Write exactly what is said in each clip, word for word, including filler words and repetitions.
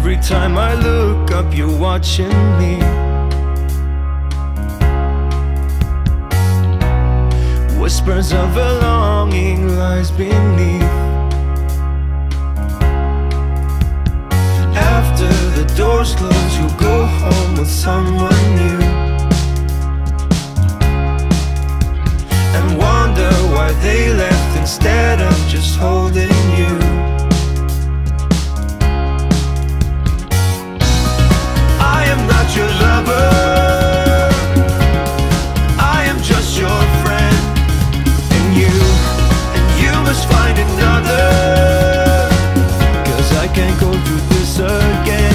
Every time I look up, you're watching me. Whispers of a longing lies beneath. After the doors close, you'll go home with someone new, and wonder why they left instead of just holding you. I am not your lover, I am just your friend, and you, and you must find another, 'cause I can't go through this again.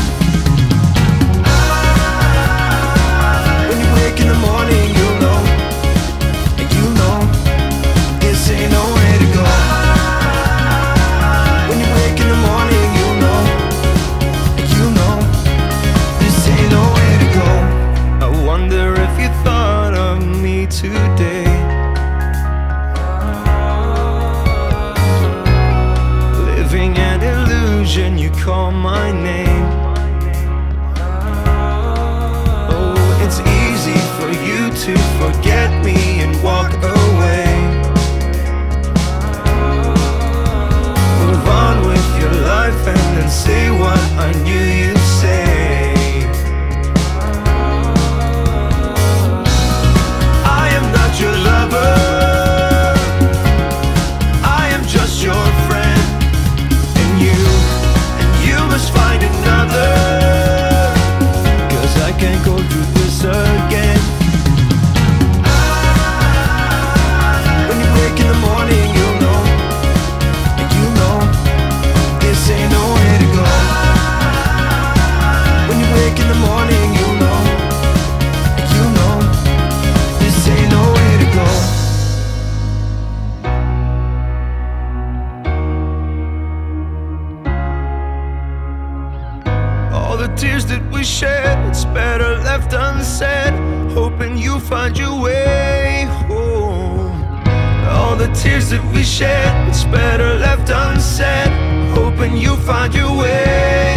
When you wake in the morning, you'll know, and you know this ain't no way to go. When you wake in the morning, you'll know, and you know this ain't no way to go. I wonder if you thought of me today, living an illusion, you call my name. Oh, it's easy for you to forget me and walk away. Move on with your life and then say what I knew you'd say. I am not your lover, I am just your friend, and you, and you must find another, 'cause I can't go through this again. When you wake in the morning, you'll know, and you know this ain't no way to go. When you wake in the morning, you'll know, and you know this ain't no way to go. All the tears that we shed, it's better left unsaid, hoping you find your way home. All the tears that we shed, it's better left unsaid, hoping you find your way